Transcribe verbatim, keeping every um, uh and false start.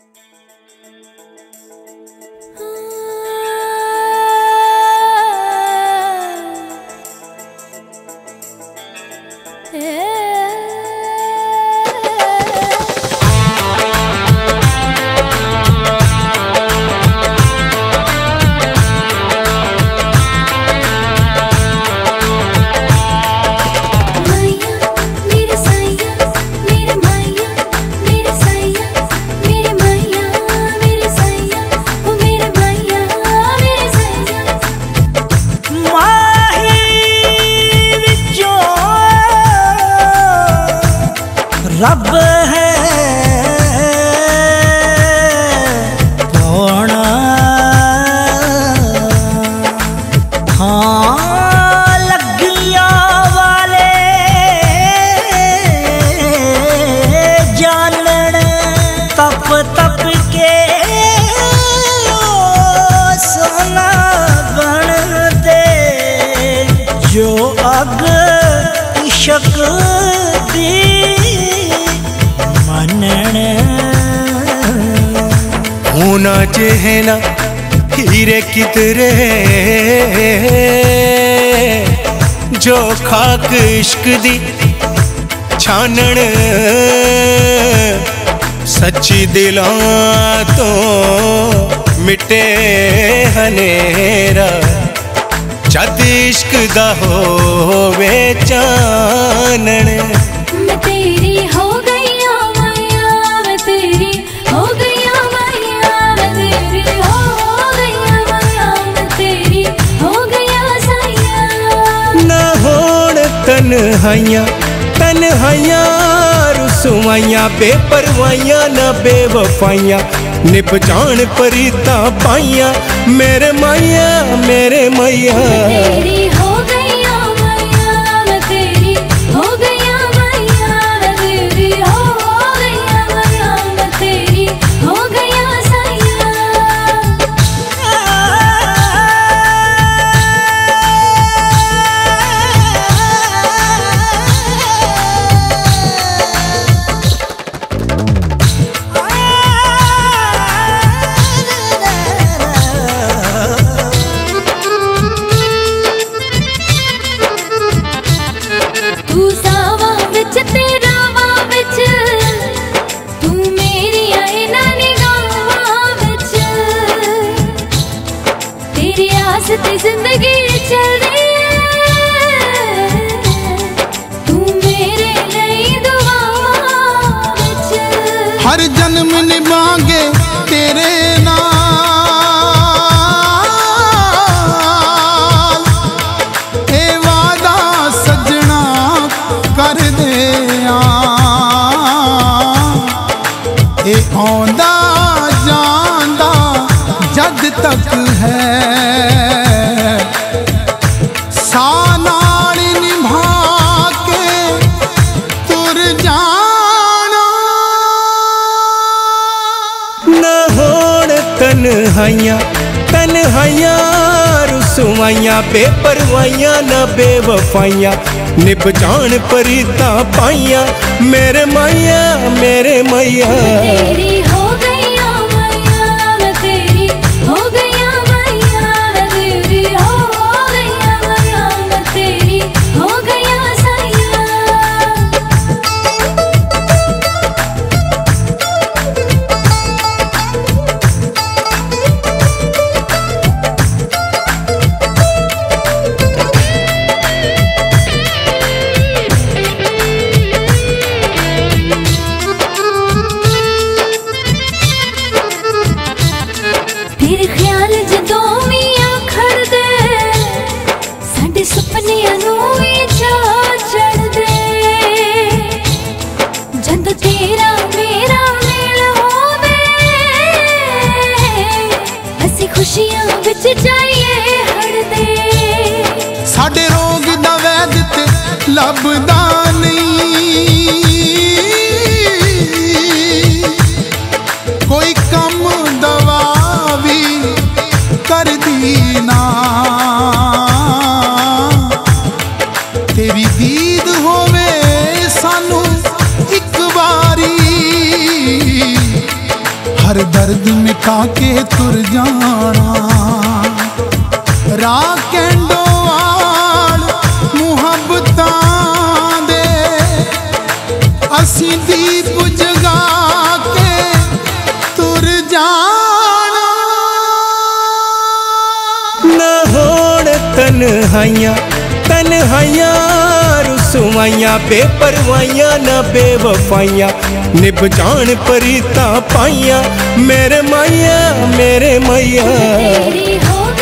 रब है कौन, हाँ लगिया वाले जानन तप तप के सोना बन दे, जो अग इश्क दी होना चेहना हीरे कितरे, जो खाक इश्क दी छानन, सच्ची दिलां तो मिटे हनेरा, जद इश्क दा होवे चानन। मैं तेरी हो गई माया, मैं तेरी हो गई माया, मैं तेरी हो गई माया, मैं तेरी हो गया साया। ना होण तन्हाइयां तन्हाइयां रुसवाइयां, बेपरवाइयां ना बेवफाइयां, निभ जान परीता पाइयां, मेरे माया मेरे माया। तेरी हो गई माया, मैं तेरी हो गई माया, मैं तेरी हो गई माया, मैं तेरी हो गया साया। तू सावा विच तेरा वा विच, तू मेरी आए ना निगाहां विच, तेरी आस ते जिंदगी चल रही है, तू मेरे लिए दुआवां विच। हर जन्म निभांगे तेरे नाल, ए वादा सजना कर दे आ, ए आंदा जांदा जद तक है, सा नाल निभा के तुर जाना। ना होण तन्हाइयां तन्हाइयां रुसवाइयां, बेपरवाइयां ना बेवफाइयां, निभ जान परीता पाइयां, मेरे माया मेरे माया। तेरी हो गई माया, मैं तेरी हो गई माया, मैं तेरी हो गई माया, मैं तेरी हो गया साया। तेरे ख्याल जदों भी आखड़ दे, साडे सुपनियां नूं भी चाह चढ़दे, जद तेरा मेरा मेल होवे, असीं खुशियां विच जाइए हड़दे। साडे रोग दा वैद ते लभदा नहीं, कोई कम दवा भी कर दी ना, तेरी दीद होवे सानू एक बारी, हर दर्द मिटा के तुर जाना। राकेंडो वाल मुहब्बतां दे असी दीप जगा के तुर जाना। ना होण तन्हाइयां तन्हाइयां रुसवाइयां बेपरवाइयां ना बेवफाइयां निभ जान परीता पाइयां मेरे माइया मेरे माइया। तेरी हो